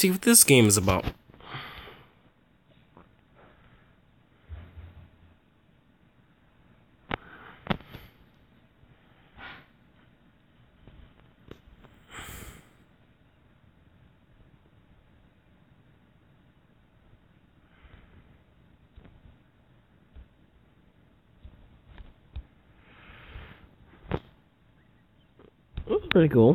see what this game is about. That's pretty cool.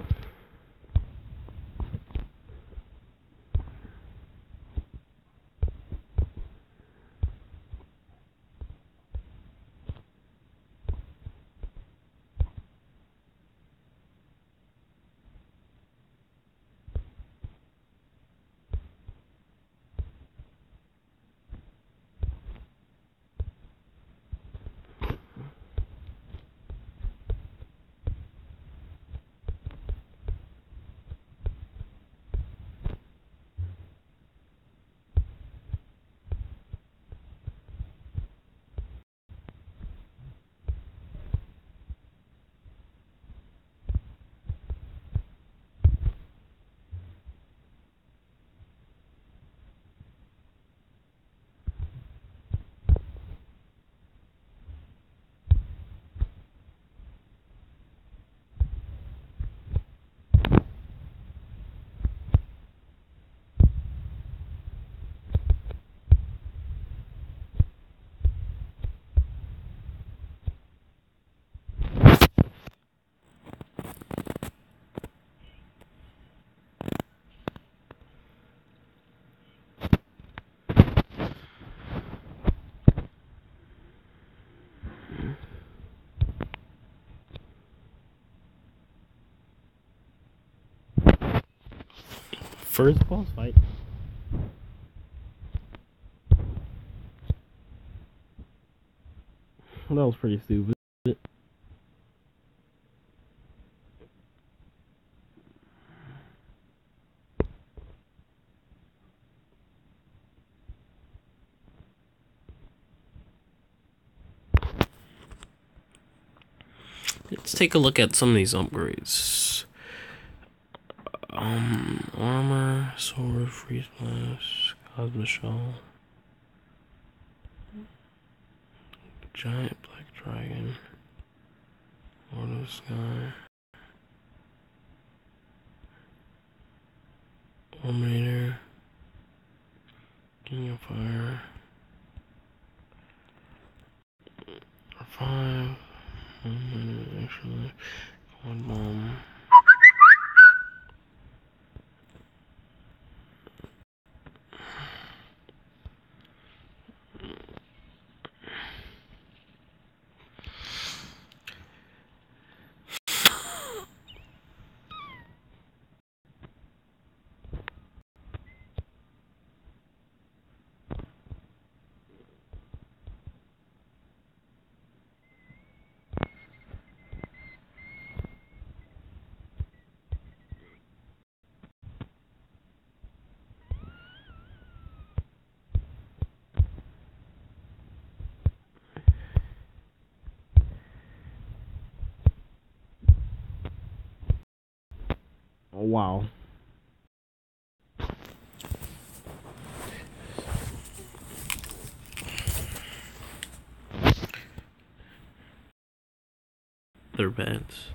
First boss fight. That was pretty stupid. Let's take a look at some of these upgrades. Armor, sword, freeze blast, cosmic shell, giant black dragon, Lord of the Sky, Eliminator, King of Fire, R5, actually, one bomb. Oh, wow. They're beds.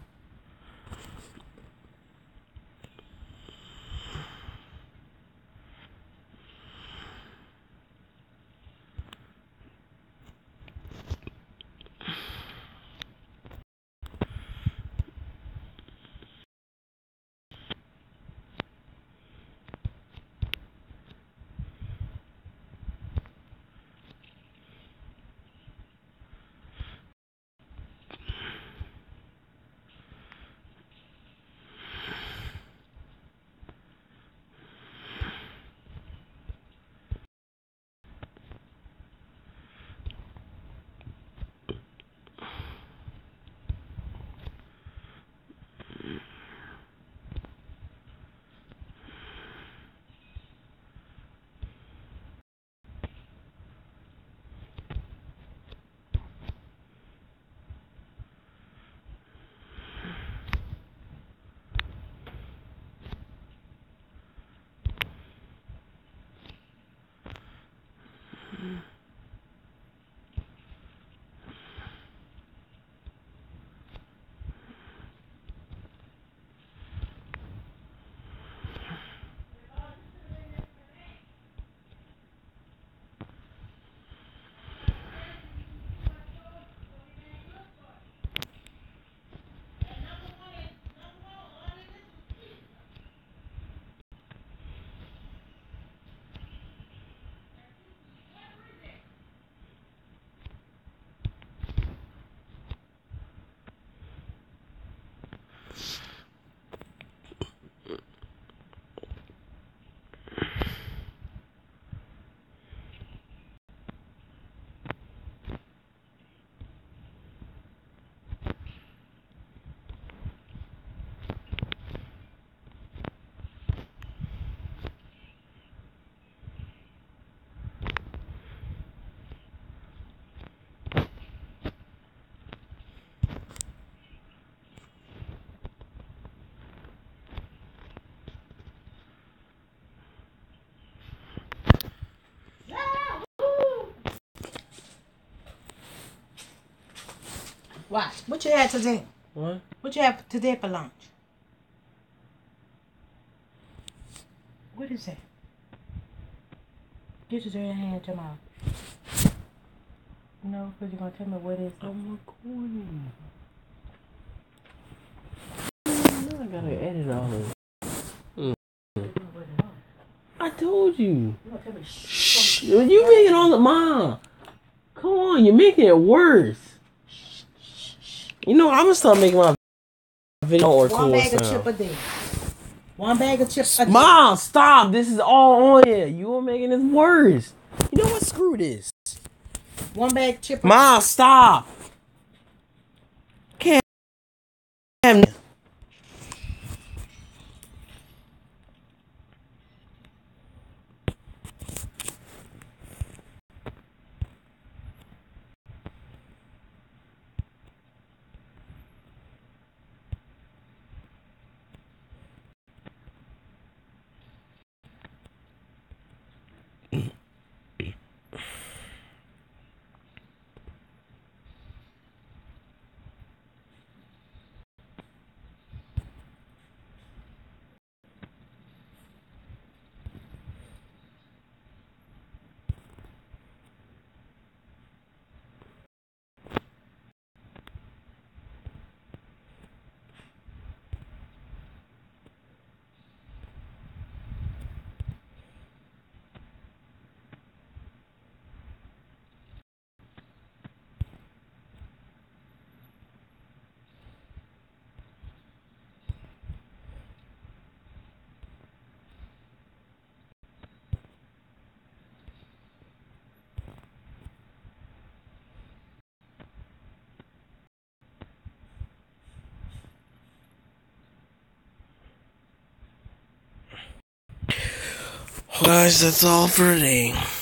Watch. What you had today? What? What you have today for lunch? What is that? Get your dirty hand to mouth. No, because you're going to tell me what it is. I'm recording. I gotta edit all this. I told you. Shh. You making all the mom. Come on, you're making it worse. You know, I'm gonna start making my video or One bag of chip a day. One bag of chips a day. Mom, stop. This is all on here. You are making this worse. You know what? Screw this. One bag of chip a day. Mom, stop. Can't. Guys, that's all for today.